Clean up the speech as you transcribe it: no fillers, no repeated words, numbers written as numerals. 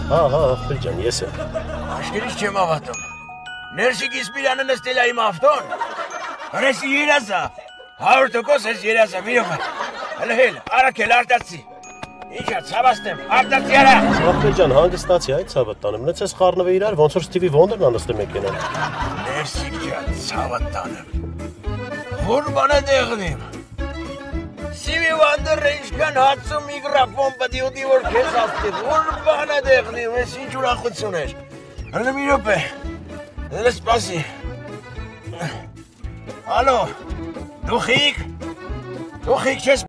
Հա, ախպեր ջան, ես եմ։ Աշկերից չեմ ավատում։ Ներսիկ Իսպիրյանը նստել է իմ ավտոն։ Հրեսի երազա։ 100% ես երազա, մի րոպե։ Հələ, արագ արտացի։ Ինչա, ցավաստեմ, արտացի արա։ Ախպեր ջան, հանգստացի, այդ ցավը տանեմ։ Նեցես խառնվե իրար, ոնց որ Ստիվի Վոնդերն անստը մեքենան։ Ներսիկ ջան, ցավը տանեմ։ Որ բանը դեղնիմ։ Ստիվի Վոնդերը ինչքան հացում միգրաֆոն պետք ուտի որ քեզ ասի։ Որ բանը դեղնիմ, ես ինչ ուրախություն էր։ Հələ մի րոպե։ Հələ սպասի։ Ալո։ Դուխիկ չես